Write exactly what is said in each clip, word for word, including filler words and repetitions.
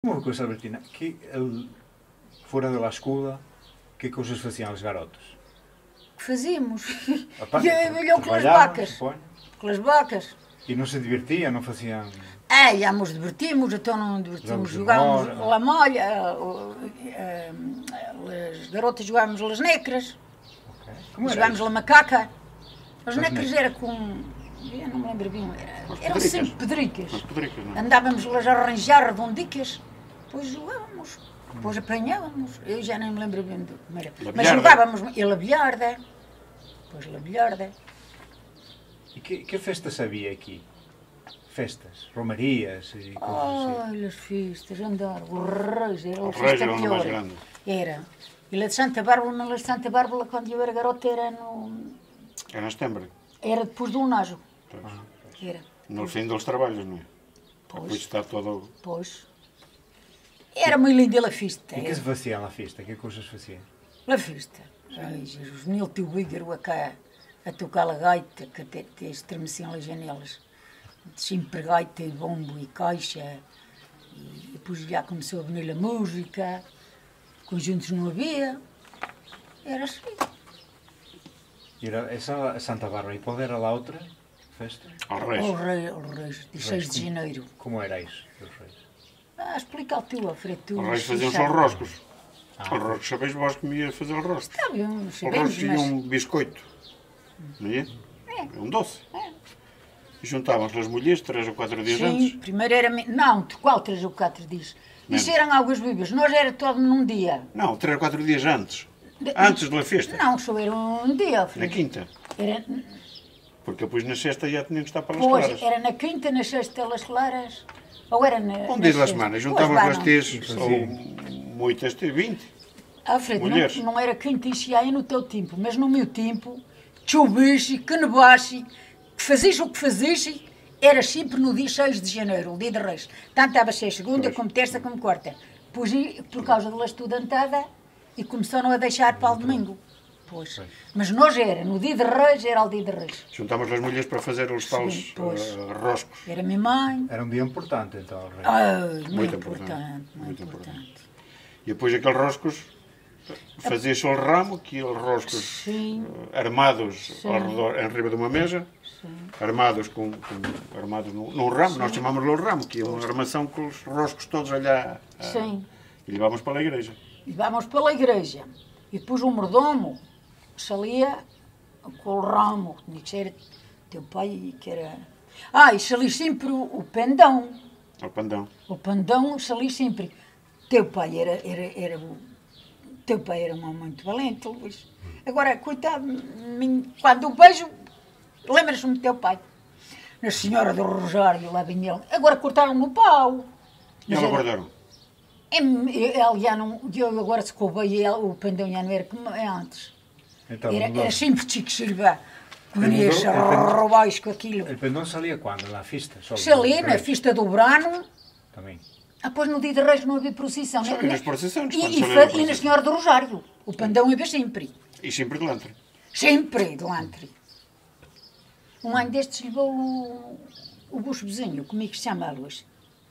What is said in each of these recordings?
Uma coisa, Albertina, que ele, fora da escola, que coisas faziam os garotos? Que fazíamos? Opa, E eu com as vacas. Suponho. Com as vacas. E não se divertiam, não faziam... É, íamos, divertimos, então não divertimos, jogávamos la molha, as garotas jogávamos las necras, Okay. Como era jogávamos isso? la macaca. As As necras necras. era com... Eu não me lembro bem, era, As eram pedricas. sempre pedricas. As pedricas, não é? Andávamos las a arranjar redondicas, depois jogávamos, depois apanhávamos. Eu já nem me lembro bem do como era. La Mas bilharda. jogávamos e la bilharda, depois la bilharda. E que, que festas havia aqui? Festas, romarias e coisas assim. Ai, as festas, andar, os reis, era a Os reis festa eram o mais pior. grande. Era. E lá de Santa Bárbara, na de Santa Bárbara, quando eu era garota, era no... Era em setembro. Era depois do Unajo. Pois. Era. No fim dos trabalhos, não é? Pois. Depois está todo... Pois. Era muito linda a festa. E que se fazia na festa? Que coisas faziam? A festa. Ai, Jesus, Nil teu Ígaro a cá a tocar a gaita, que até te estremeciam as janelas. Sempre gaita, e bombo e caixa. E depois já começou a venir a música. Conjuntos não havia. Era assim. E era essa a Santa Bárbara. E qual era lá outra festa? Aos reis. Os reis, os reis, de seis de janeiro. Como era isso, dos reis? Ah, explica o teu, Alfredo. tu Os reis se faziam só sabe. os roscos. Ah. Os roscos, sabeis vós que me ia fazer os roscos. Está bem, Os sabemos, roscos tinham mas... um biscoito. Não é? É. É um doce. É. E juntavam-se as mulheres três ou quatro dias Sim, antes. primeiro era... mi- Não, de qual três ou quatro dias? Isso Menos. eram águas vivas. Nós era todo num dia. Não, três ou quatro dias antes. De- Antes da festa. Não, só era um dia, Na Alfredo. quinta. Era... Porque depois na sexta já tinham que estar para as Pois, claras. era na quinta, na sexta, las claras. Ou era na... Um na dia da sexta? semana. Pois, Juntavam vá, as não. tês, Sim, ou sim. muitas tês, vinte. Alfredo, não, Mulheres. não era quinta e se aí no teu tempo, mas no meu tempo, chovesse, que nevasse, que fazia o que fazia, era sempre no dia seis de janeiro, o dia de reis. Tanto estava a ser segunda, Pois. como terça, como quarta. Pois, e, por causa da estudantada, e começaram a deixar para o domingo. Pois. Pois. Mas nós era, no dia de reis, era o dia de reis. Juntámos as mulheres para fazer os Sim, tales pois. eh, roscos. Era minha mãe. Era um dia importante, então, os reis. Ai, muito, Muito importante, importante, muito, muito importante. E depois aqueles roscos, fazia-se o ramo, aqueles roscos Sim. eh, armados Sim. ao redor, em riba de uma mesa, Sim. armados, com, com- armados num, num ramo, nós chamámos-lhe o ramo, que é uma armação com os roscos todos olhar. Sim. E levávamos para a igreja. E vamos pela igreja. E depois o mordomo salia com o ramo, tinha que ser teu pai, que era... Ah, e salia sempre o, o pendão. Ao pandão. O pendão salia sempre. Teu pai era, era, era o... Teu pai era um homem muito valente, Luís. Agora, coitado, mim- quando o vejo, lembras-me do teu pai. Na Senhora do Rosário, lá vinha ele. Agora cortaram-me o pau. E Mas ela era- guardaram. Ele já não, eu agora se coubei, o pendão já não era como antes. Então, Era, mudou. era sempre Chico Silva, que Ele vinha mudou, a ele pendão- roubar isso com aquilo. El pendón salía quando? Na festa? Só Se ali, dos na reis? festa do Brano, Também. depois no dia de Reis não havia procissão. Só né? e nas procissões, E, quando e, se fa- leva a e na procissão. Senhora do Rosário, o pendão ia sempre. E sempre de lantre. Sempre de lantre. Um ano destes levou o, o bucho vizinho, como é que se chama, Luís?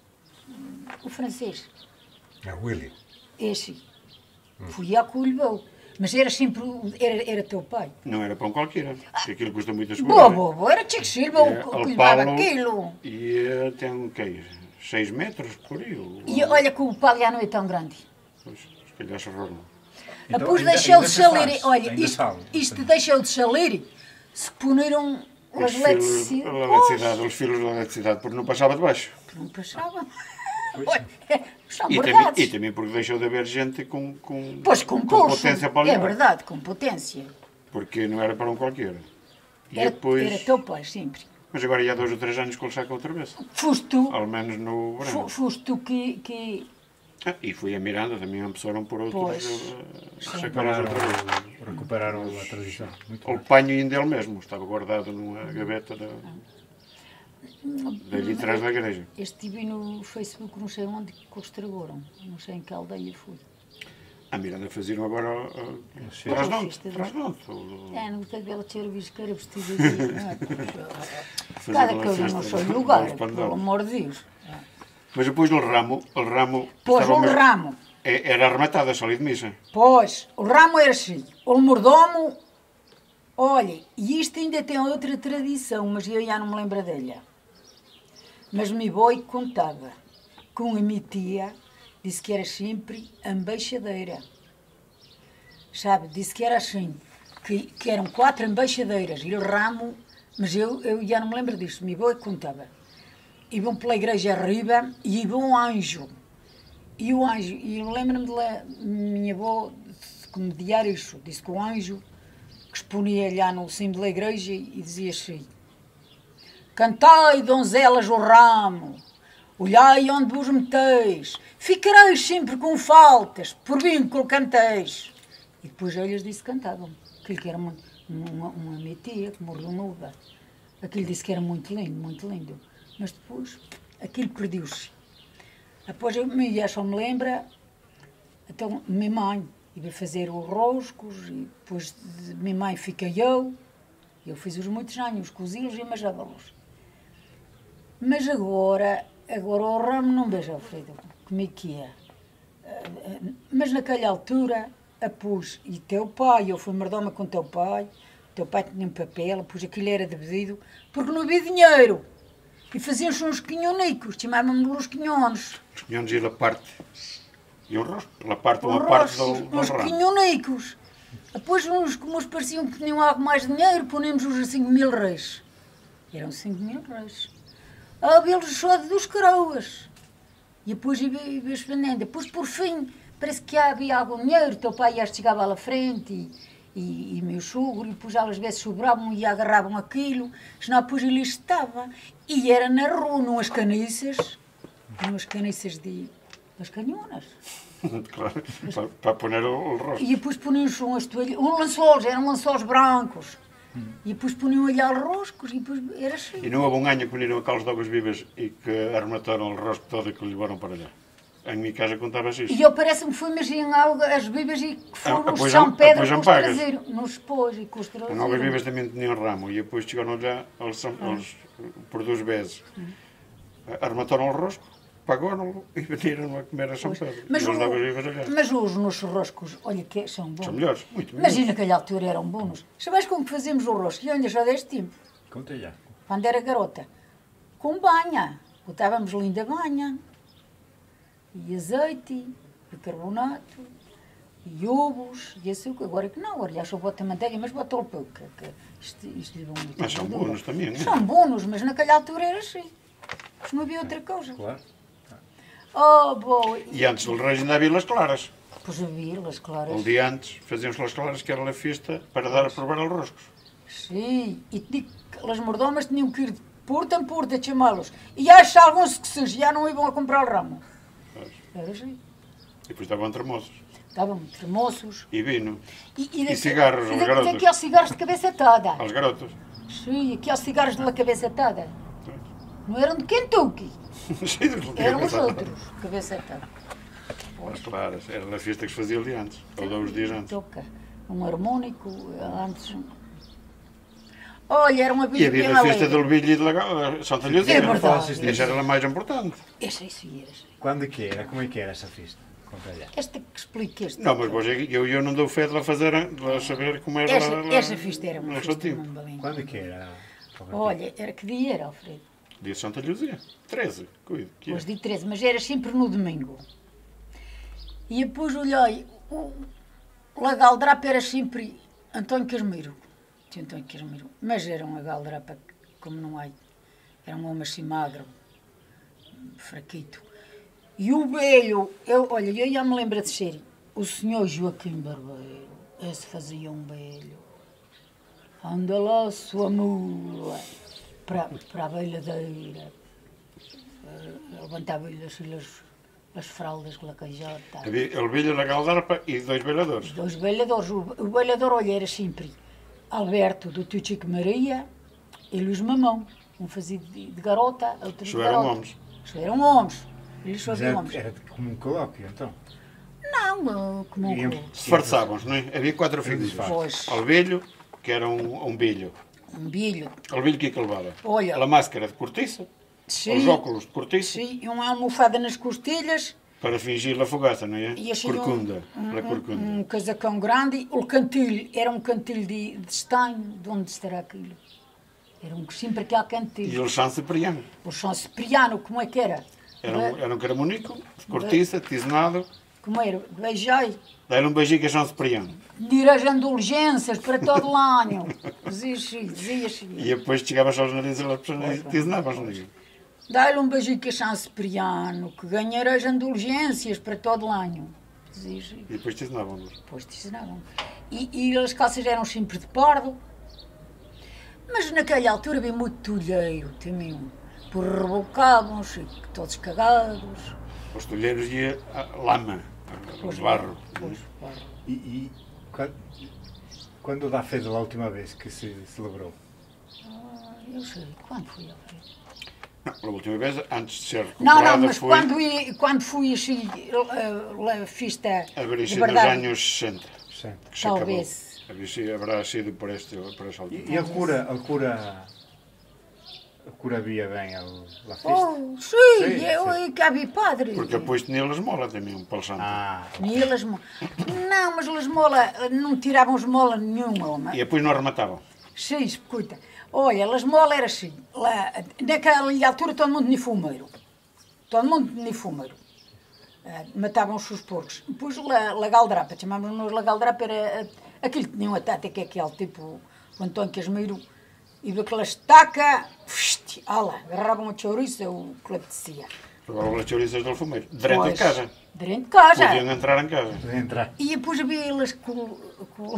O francês. É Willy. Esse. Fui eu que o levou. Mas era sempre, o- era, era teu pai. Não era pão qualquer, porque aquilo custa muitas Boa, coisas. boa, boa. Era Chico Silva É, o que ao levava Paulo aquilo. E eh, tem um quê? seis metros por aí? ou- E olha que o pau já não é tão grande. Pois, se calhar se rolam. Então, Depois ainda- deixou ainda de se salir. faz, Olha, ainda isto, sabe. isto deixou de salir. Se puniram Os as filos, eletricidades. a eletricidade, os filos da eletricidade, porque não passava de baixo. Não passava. Olha, são E também, verdades. e também porque deixou de haver gente com, com, Pois com pulso. potência para É ligar. verdade, com potência. Porque não era para um qualquer. E Era, depois... era teu pai, sempre. Mas agora já há dois ou três anos que ele saca outra vez. Foste tu, Ao menos no fu- verão. foste tu que, que Ah, e fui a Miranda, também me passaram por outros. Pois. Uh, sacaram Recuperaram, outra vez. recuperaram a tradição. Muito O bem. panho ainda ele mesmo, estava guardado numa gaveta da, dali atrás da igreja. estive no Facebook, não sei onde, que o estragaram. Não sei em que aldeia fui. A Miranda faziam agora uh, Sim. traz de onde? Festa de- Traz de onde? O- É, não tem bela ter visto que era vestido assim. Não é? fazer Cada uma coisa festa no seu do- lugar, dos pelo pandões. amor de Deus. Mas depois o ramo, o ramo... Pois, estava o mesmo- ramo. é- Era arrematado a salir de missa. Pois, o ramo era assim. O mordomo, olha, e isto ainda tem outra tradição, mas eu já não me lembro dela. Mas me boi contava com a minha tia, disse que era sempre a embaixadeira. Sabe, disse que era assim, que, que eram quatro embaixadeiras e o ramo, mas eu, eu já não me lembro disso, me boi contava. Iam pela igreja arriba e ia um anjo. E o anjo, e eu lembro-me de lá, minha avó, que me dizia isso, disse que o anjo que exponia lá no cimo da igreja e dizia assim: cantai, donzelas, o ramo, olhai onde vos meteis, ficareis sempre com faltas, por vínculo canteis. E depois eles disse que cantavam, aquilo que era muito, uma, uma minha tia que morreu nova, aquilo disse que era muito lindo, muito lindo, mas depois aquilo perdeu-se. Depois eu me, só me lembra, então minha mãe ia fazer os roscos e depois de minha mãe fiquei eu, eu fiz os muitos anos, cozi-los e amajava-los. Mas agora, agora o ramo não vejo, Alfredo, como é que é. Mas naquela altura, a pus, e teu pai, eu fui mordoma com teu pai, teu pai tinha um papel, pus aquilo era devido, porque não havia dinheiro. E faziam-se uns quinhonicos, chamavam-me os quinhones. Os quinhões iam a parte. E um rosto. Pela parte, Os uma parte rostos, do, do uns ramo. quinhonicos. Depois uns que nos pareciam que tinham algo mais dinheiro, ponemos-os a cinco mil reis. Eram cinco mil reis. Havia-los só dos coroas. E depois ia expandendo. Depois, por fim, parece que havia algum dinheiro. Teu pai já chegava lá à frente e, e, e meu sogro, e depois às vezes sobravam e agarravam aquilo, senão depois ele estava. E era na rua, numas caniças, numas caniças de das canhonas. Claro, para, para pôr o, o rosto. E depois punham-se umas toalhas, um lençóis, eram lençóis brancos. E depois punham ali aos roscos e depois era assim. E não houve um ano que puniram aquelas dogas vivas e que arremataram o rosto todo e que o levaram para lá. Em minha casa contava-se isso. E eu parece-me que fui imaginar algo, as bebas e que foram Ah, os pois São não- Pedro pois que não os pagas. trazeram. Nos pôs e que os As novas vivas trazeram. também tinham ramo e depois chegaram lá, eles, são, eles por duas vezes, arremataram o rosto, pagaram-lo e veniram a comer a São Pedro. Mas, e as o- novas vivas olhar. mas os nos roscos, olha que são bons. São melhores, muito Mas melhores. e naquela altura eram bons. Sabes como que fazíamos o rosco? E ainda já deste tempo, Conta já. quando era garota. Com banha. Botávamos linda banha. E azeite, e carbonato, e ovos, e açúcar. Agora que não, agora já só bota manteiga, mas bota o pouco. Que, que isto, isto lhe vão muito Mas são gordura. bons também, não é? São bons, mas naquela altura era assim. Não havia outra coisa. Claro. Oh, boa. E antes do Reis ainda havia las claras. Pois havia, as claras. Um dia antes fazíamos las claras, que era a festa para dar a provar aos roscos. Sim, e te digo que as mordomas tinham que ir de porta em porta a chamá-los. E acho alguns que se já não iam a comprar o ramo. Pois. Era assim. E depois estavam termoços. Estavam tremoços. E vinho. E, E cigarros, e aos da- garotos. Aqueles cigarros de cabeça toda. Aos garotos. Sim, aqueles cigarros de la cabeça toda. Não eram de Kentucky, eram os outros, de cabeça toda. As claras. Era a festa que se fazia ali antes. Ou dois dias antes. Toca. Um harmónico, antes. Olha, era uma E vida havia bem a festa alegre. do Lebilho e de Laga- Santa Luzia. É verdade. Essa era a mais importante. Essa aí sim, era assim. Quando que era? Como é que era essa festa? Conta já. Esta que explica este. Não, mas hoje eu, eu não dou fé de lá fazer, de lá saber como era Essa, lá, lá, essa festa era uma no festa Santinho. muito balinha. Quando que era? Olha, era que dia era, Alfredo? Dia de Santa Luzia. treze. Cuide. Que é. Hoje de treze, mas era sempre no domingo. E depois olhei, o Lagaldrapa era sempre António Casimiro. Tinha António Casimiro. Mas era um Lagaldrapa como não há. Era um homem assim magro, fraquito. E o velho, eu, olha, eu já me lembro de ser o senhor Joaquim Barbeiro. Esse fazia um velho. Anda lá, sua mula, para, para a beiladeira. Uh, Levantava-lhe assim as, as fraldas com a cajota. Havia o Lebilho, a Galdarpa e dois beiladores. Dois beiladores. O, o beilador, olha, era sempre Alberto, do tio Chico Maria, e Luís Mamão. Um fazia de, de garota, outro de Só eram garota. homens. Só eram homens. Eles só Mas haviam era, homens. era como um colóquio, então. Não, uh, como um Iam- clube. Disfarçavam-se, não é? Havia quatro filhos. Pois. O Lebilho, que era um, um bilho. Um bilho. O Lebilho que é que levava? Olha. A máscara de cortiça, Sim. os óculos de cortiça, Sim, uma almofada nas costilhas. para fingir a fogaça, não é? E assim Corcunda, um, pela corcunda. um, um casacão grande. O cantil era um cantil de, de estanho. De onde estará aquilo? Era um, sempre aquele cantil. E o São Cipriano. O São Cipriano, como é que era? Era um, era um caramunico, de cortiça, tisenado. Como era? Beijai. Dá-lhe um beijinho a São Cipriano. Dir as indulgências para todo o ano. Dizia-se, dizia-se. E depois chegavas aos narizes e as pessoas tisenavam os narizes. Dá-lhe um beijinho a São Cipriano, que ganhará as indulgências para todo o ano. Dizia-se. E depois tisenavam-nos. Depois tisenavam. E, e as calças eram sempre de pardo. Mas naquela altura havia muito tulheiro também. Por rebocavam-se, todos cagados. Os tolheiros e a lama, o barro. Pois, barro. E, e quando, quando dá fez a última vez que se celebrou? Ah, eu sei, quando fui a festa? Não, pela última vez, antes de ser Não, recuperada, não, mas foi quando, ia, quando fui assim, a, a festa a de Brice nos verdade, anos sessenta. Sim. Que se Talvez. acabou. A Brice haverá sido por, este, por esta altura. E, e a cura, a cura, a cura via bem a, a festa? Oh, sim, Sim, eu sim. e cá havia padre. Porque depois tinha esmola também, um palo santo. Ah, E elas, não, mas as mola não tiravam esmola nenhuma. E depois não arrematavam. Sim, escuta. Olha, as mola era assim. Lá, naquela altura todo mundo tinha fumeiro. Todo mundo tinha fumeiro. Ah, matavam-se os porcos. Depois la, la galdrapa, chamávamos-nos la galdrapa, era ah, aquilo que tinha uma tática, aquele tipo, o António Casimiro, e daquela estaca, fust, ah lá, agarravam a chouriça, o que lhe apetecia. Agora as chouriças do fumeiro. Dentro de Pois, casa. Dentro de casa. Podiam entrar em casa. de entrar. E depois havia elas com, com,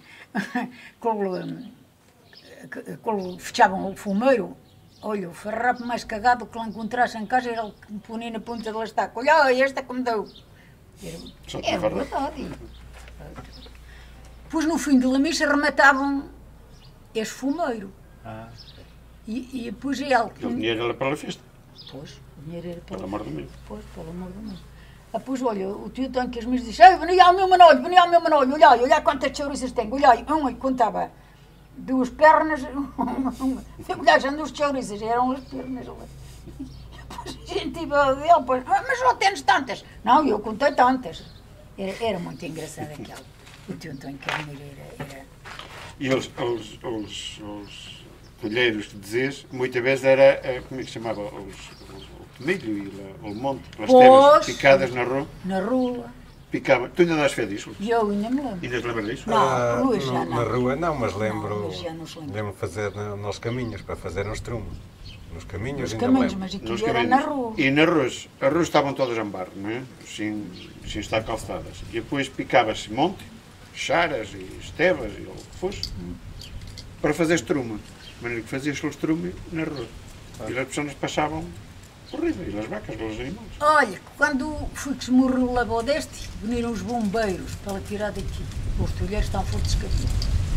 com, com, fechavam o fumeiro. Olha, o farrapo mais cagado que lá encontrasse em casa era o que me punha na ponta da estaca. Olha, esta que me deu. Era, Só tinha é farrapo. verdade. Depois no fim de la missa rematavam este fumeiro. Ah, E, e depois ele... O dinheiro era para a festa. Pois, o dinheiro era para... Pelo amor de Deus. Pois, pelo amor de Deus. Depois, olha, o tio António Casimiro disse: Ei, veni ao meu manolho, veni ao meu manolho, olhai, olhai quantas chouriças tenho, olhai, um, contava duas pernas, olhai, já duas chouriças, eram as pernas. Depois a gente ia a ele, pois, mas não tens tantas. Não, eu contei tantas. Era, era muito engraçado aquele. O tio António Casimiro era... era... E os, os, os, os colheiros que dizias, muitas vezes era, eh, como é que se chamava? Os, os, o tomilho e la- o monte, as Pois. terras picadas na rua. Na rua. Picava. Tu ainda das fé disso? E eu ainda me lembro. Ainda te lembras disso? Não, Ah, Luís já no- não. Na rua não, mas lembro, Não, Luís já não se lembra. lembro de fazer na- nos caminhos, para fazer nos trumos. Nos caminhos Nos ainda caminhos, lembro. mas aquilo Nos era caminhos. na rua. E nas ruas. As ruas estavam todas em barro, não é? Sem, sem estar calçadas. E depois picava-se monte, charas e estevas e o que fosse, para fazer estrume. De maneira que fazia-se o estrume na rua. E as pessoas passavam horrível. E as vacas, os animais. Olha, quando fui que se morreu o lavou deste, veniram os bombeiros para lá tirar daqui. Os tolheiros estão fortes de cabelo.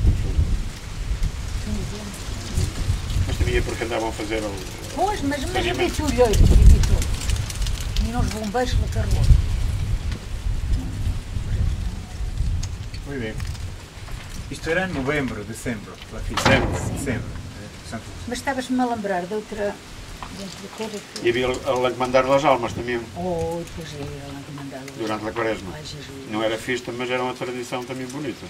Mas também é porque andavam a fazer o... Pois, mas, mas Sim, havia mas- tolheiros, havia todos. Veniram os bombeiros para carroa. muito bem. Isto era novembro, dezembro, la festa. Dezembro. Dezembro. eh, Santo Mas estavas-me a lembrar de outra... De outra coisa que... E havia a mandar as almas também, Oh, pois é, ela que mandava. durante a quaresma. Ai, Jesus. Não era festa, mas era uma tradição também bonita.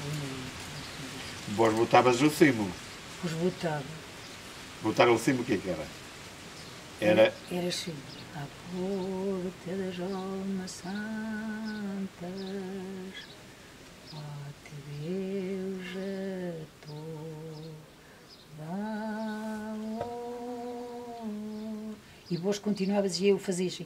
Vós botavas o cimo. Os botava. Botar o cimo, o que é que era? Era Era assim. À porta das almas santas, ó-te Deus a toda a honra. E vos continuavas e eu fazia assim.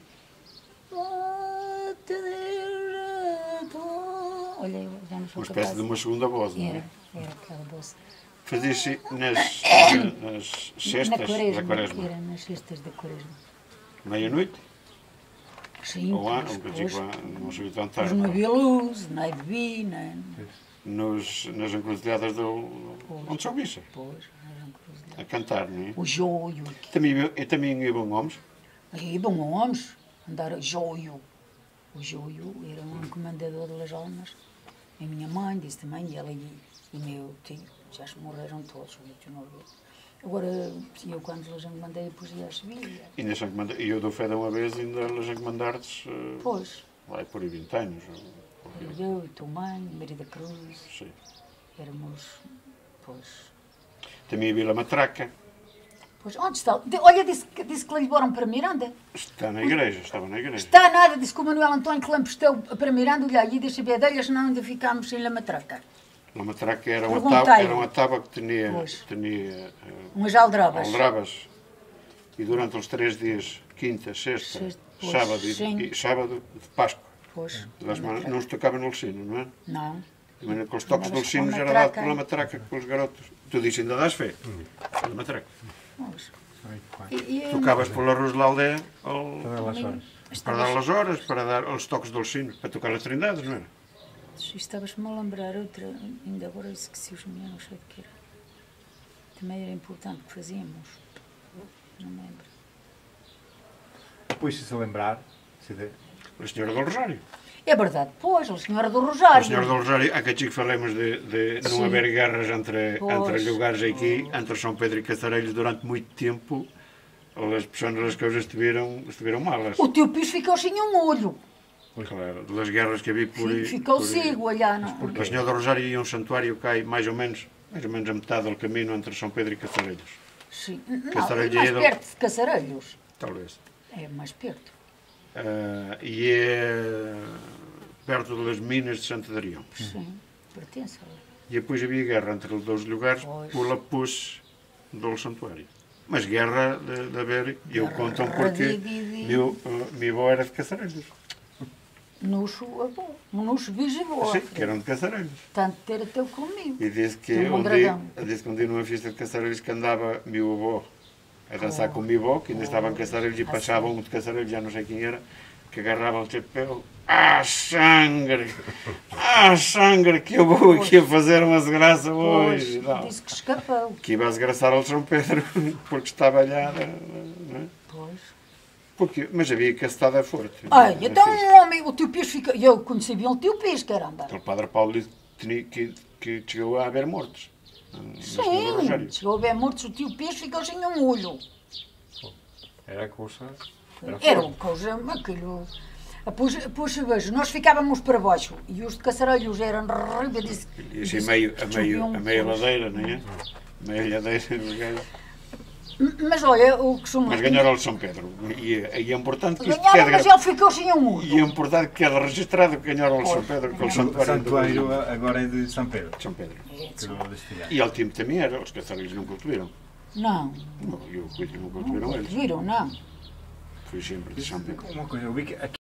Ó-te Deus a toda. Olha, eu já não sou uma espécie capaz. de uma segunda voz, não Era, é? era aquela bolsa. Fazia-se nas, nas cestas Na da quaresma, quaresma. era nas cestas da quaresma. Meia-noite? Sim, Ou lá, pois, não pois, digo, não sei tão Mas tarde. não havia luz, nem bebi, nem... Nos, nas encruzilhadas do onde são bicha, Pois, eram cruzes. a cantar, não é? O joio. Também, eu também iam homens. E bom, homens, andar joio. O joio era um comandador das almas. A minha mãe disse também, e ela e, e meu tio, já se morreram todos, o meu tio não viu. Agora, eu quando a gente mandei a poesia a Sevilha, Ainda são comanda- E eu dou fé de uma vez, ainda elas a comandar-te, uh, pois, vai por aí vinte anos. ou- ou- eu e tua mãe, Maria da Cruz, Sim. éramos, pois, Também a Vila Matraca, pois, onde está? De- Olha, disse, que- disse que levaram para Miranda. está na igreja, estava na igreja. Está nada, disse que o Manuel António que lambesteu para Miranda, olha aí, deixa ver dele, senão ainda ficámos sem La Matraca. A matraca era uma, Perguntei-lhe. tábua, era uma tábua que tinha, Pois. tinha uh, Umas aldrabas. aldrabas. E durante os três dias, quinta, sexta, Sexta, pois, sábado, sim. e, e sábado de Páscoa, Pois, das man- não se tocava no Lecino, não é? não. De maneira que os toques do Andavas com Lecino a era dado matraca. pela matraca com os garotos. Tu dizes, ainda dás fé? Pela matraca. Pois. Ai, que bem. E, e, Tocavas pela Rua da Aldeia ao- Todas as também horas. para dar estavas- as horas, para dar os toques do Lecino, para tocar as trindades, não era? Estavas-me a lembrar outra, ainda agora esqueci os meus, não sei de que era. Também era importante que fazíamos. Não me lembro. Depois, se se lembrar, se de... A Senhora do Rosário. É verdade, pois, a Senhora do Rosário. A Senhora do Rosário, há que falamos de, de não Sim. haver guerras entre, Pois. entre lugares aqui, entre São Pedro e Caçarelhos, durante muito tempo. As pessoas, as coisas estiveram, estiveram malas. O teu piso ficou sem um olho. Claro, das guerras que havia por aí. Ficou por aí. cego, olha. Não. A Senhora do Rosário ia um santuário que cai mais ou menos, mais ou menos a metade do caminho entre São Pedro e Caçarelhos. Sim. Não, Caçarelho é mais é do- perto de Caçarelhos. Talvez. É mais perto. Ah, e é perto das minas de Santo Adrião. Sim, pertence ali. E depois havia guerra entre os dois lugares Pois. pela pus do santuário. Mas guerra de, de haver, e eu Guerra contam porque de- de- de- meu, uh, meu avô era de Caçarelhos. Nuxo avô, Nuxo bisavô. Sim, que eram de Caçarelhos. Tanto ter teu comigo. E disse que, Tem um um dia, dragão. disse que um dia numa festa de Caçarelhos que andava meu avô a dançar com o meu avô, que ainda estava em Caçarelhos, e Ah, passava um de Caçarelhos, já não sei quem era, que agarrava o chapéu. Ah, sangue! Ah, sangue! Que eu vou aqui a fazer uma desgraça Pois, hoje. Não. disse que escapou. Que iba a desgraçar ao São Pedro, porque estava allá. Não é? Pois. Porque, mas havia cacetada forte. Ai, Na então festa. um homem, o tio Pires fica. Eu conheci bem o tio Pires, caramba. Aquele Padre Paulo disse que, tinha- que, que chegou a haver mortos. na Senhora do Sim, Rosário. chegou a ver mortos, o tio Pires ficou sem um olho. Era coisa. Era Era forte. uma coisa, aquilo. Pois, pois vejo, nós ficávamos para baixo e os de Caçarelhos eram riba, disse, E assim disse meio, que a meio, choviam a meia pois. ladeira, não é? Meia ladeira do gajo. Mas olha, o que sou Mas ganharam o São Pedro. E, e é importante que isto Ganharam, mas quede. ele ficou sem um olho. E é importante que quede registrado que ganharam o São Pedro, que é o O santuário, santuário do agora é de São Pedro. São Pedro. Que do destilhado. E ele time também era, os caçareiros não cultivaram. Não, Não, e o coelho não cultivaram eles. viram, não. Foi sempre de São Pedro. Uma coisa, eu vi que aqui